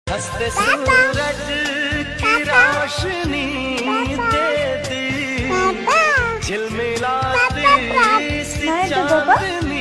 हंसते सूरज की रोशनी दे दी, झिलमिलाती सी चांदनी